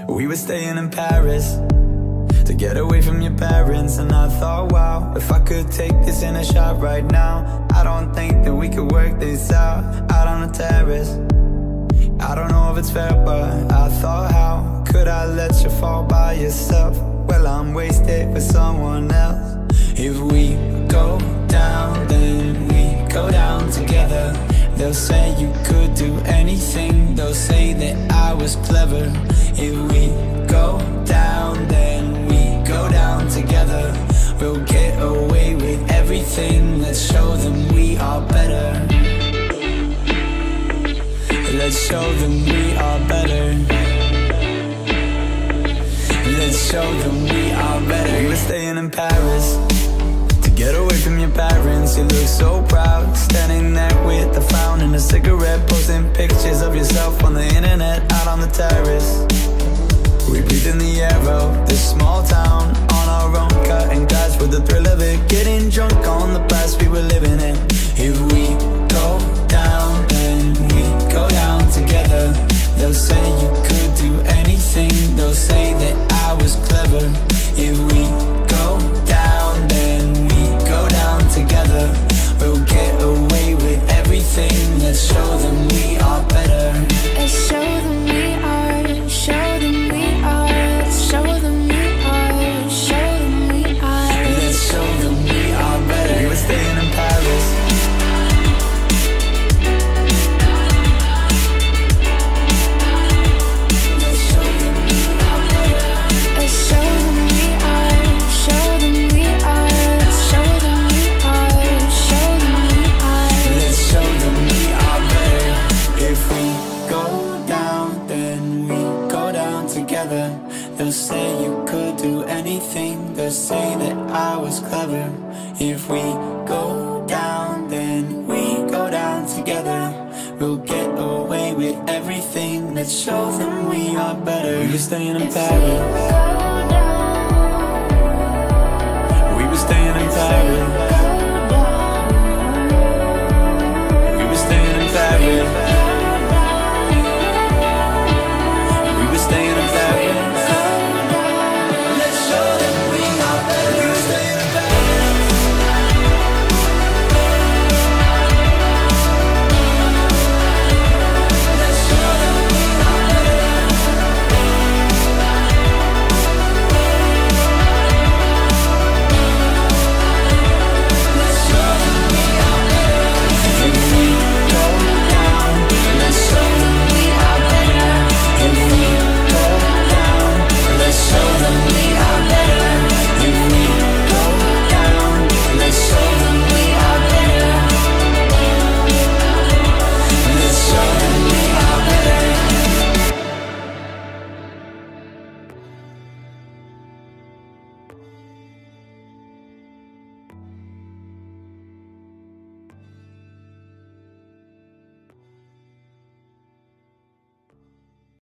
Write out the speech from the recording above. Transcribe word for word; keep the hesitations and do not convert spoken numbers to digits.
We were staying in Paris to get away from your parents, and I thought, wow, if I could take this in a shot right now, I don't think that we could work this out, out on the terrace. I don't know if it's fair, but I thought, how could I let you fall by yourself? Well, I'm wasted with someone else. If we go down, then we go down together. They'll say you could do anything, they'll say that I was clever. If we go down, then we go down together. We'll get away with everything, let's show them we are better. Let's show them we are better. Let's show them we are better. We were staying in Paris to get away from your parents. You look so proud, standing there with a frown and a cigarette, posting pictures of yourself on the internet, out on the terrace. We breathe in the air of this small town, on our own, cutting glass with the thrill of it, getting drunk on the past we were living in. If we go down, then we go down together. They'll say you could do anything, they'll say that I was clever. If we go down, then we go down together. We'll get away with everything, let's show them we are better. Let's show them we are, show them we are, let's show them we are, show them we are. Let's show them we are better. We were staying in Paris. They'll say you could do anything, they'll say that I was clever. If we go down, then we go down together. We'll get away with everything, let's show them we are better. We were staying in Paris.